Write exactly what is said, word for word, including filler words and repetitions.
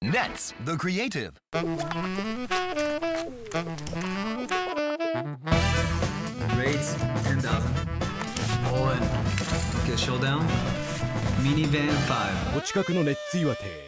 Nets, the creative. Rates ten thousand. All in. Okay, showdown. Minivan five. お近くのネッツ岩手